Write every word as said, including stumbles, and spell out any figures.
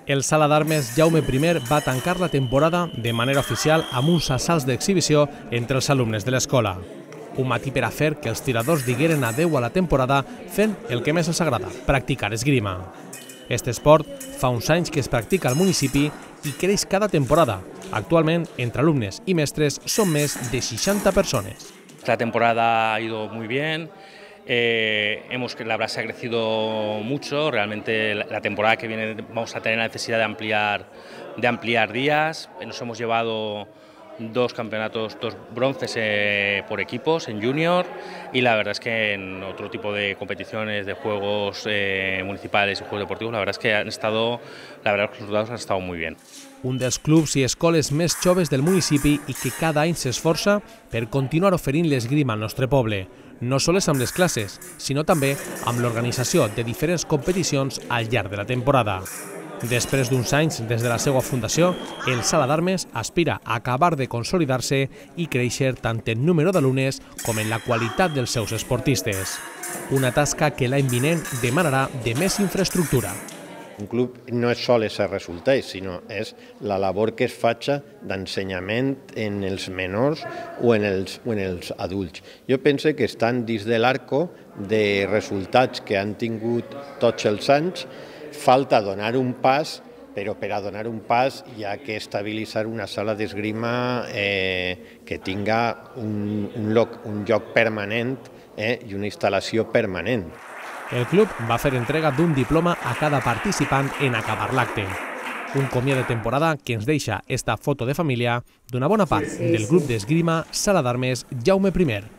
El Sala d'Armes Jaume primer va tancar la temporada de manera oficial amb uns assalts d'exhibició entre els alumnes de l'escola. Un matí per a fer que els tiradors digueren adeu a la temporada fent el que més els agrada, practicar esgrima. Este esport fa uns anys que es practica al municipi i creix cada temporada. Actualment, entre alumnes i mestres, són més de seixanta persones. La temporada ha ido muy bien. Eh, hemos, la verdad se ha crecido mucho, realmente la, la temporada que viene vamos a tener la necesidad de ampliar, de ampliar días. Nos hemos llevado dos campeonatos, dos bronces eh, por equipos en junior y la verdad es que en otro tipo de competiciones, de juegos eh, municipales y juegos deportivos, la verdad es que han estado, la verdad los resultados han estado muy bien. Un dels clubs i escoles més joves del municipi i que cada any s'esforça per continuar oferint l'esgrima al nostre poble, no sols amb les classes, sinó també amb l'organització de diferents competicions al llarg de la temporada. Després d'uns anys des de la seva fundació, el Sala d'Armes aspira a acabar de consolidar-se i créixer tant en número d'alumnes com en la qualitat dels seus esportistes. Una tasca que l'any vinent demanarà de més infraestructura. Un club no és sols els resultats, sinó és la labor que es faci d'ensenyament en els menors o en els, o en els adults. Jo penso que estan dins de l'arco de resultats que han tingut tots els anys. Falta donar un pas, però per a donar un pas hi ha que estabilitzar una sala d'esgrima eh, que tinga un, un, lloc, un lloc permanent eh, i una instal·lació permanent. El club va fer entrega d'un diploma a cada participant en acabar l'acte. Un comiat de temporada que ens deixa esta foto de família d'una bona part del grup d'esgrima Sala d'Armes Jaume primer.